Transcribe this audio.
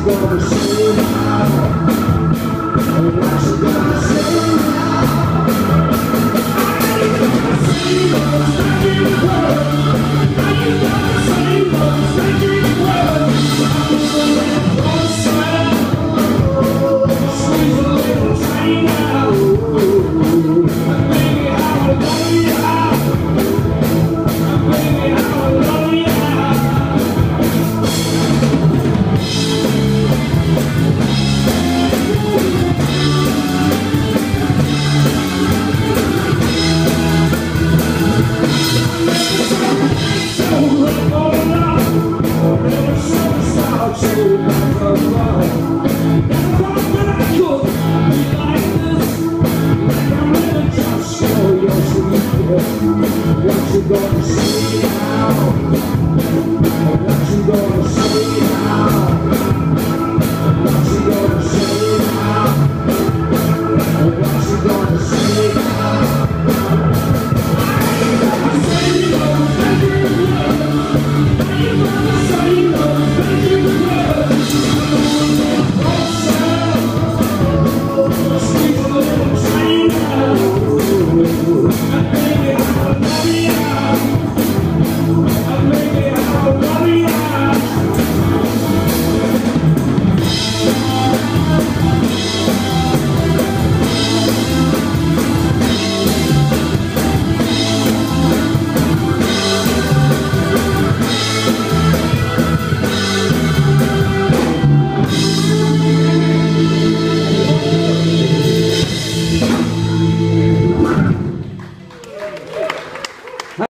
gonna say now? And what you gonna say now? Are you gonna say those magic words? Are you gonna say those magic words? I'm gonna go smile, squeeze a little train now. And baby, I will love you. And baby, I will love you. What you gonna say?